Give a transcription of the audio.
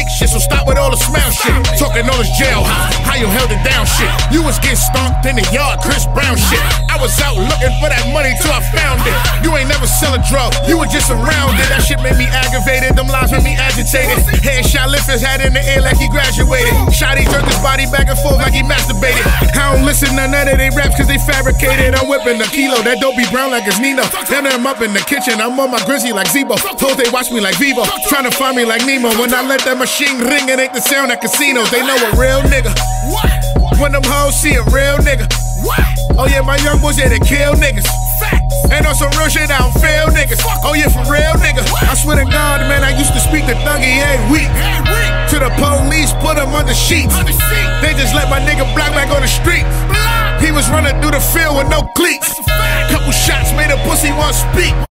fake shit, so stop with all the smell shit. Talking all this jailhouse, how you held it down shit. You was getting stomped in the yard, Chris Brown shit. I was out looking for that money till I found it. You ain't never sell a drug, you were just around it. That shit made me aggravated, them lies made me agitated. Headshot lift his hat in the air like he graduated. Shotty jerked his body back and forth like he masturbated. I don't listen to none of they raps cause they fabricated. I'm whipping a kilo, that dope be brown like it's Nino. Then I'm up in the kitchen, I'm on my grizzly like Zebo. Told they watch me like Vivo, trying to find me like Nemo. When I let that machine ring, it ain't the sound at casinos. They know a real nigga. What? When them hoes see a real nigga. What? Oh yeah, my young boys, yeah, they kill niggas. Facts. And on some real shit, I don't fail niggas. Oh yeah, for real nigga. I swear to God, man, I used to speak to Thuggy every week. To the police, put him under sheets. They just let my nigga Black back on the street. He was running through the field with no cleats. Couple shots made a pussy want to speak.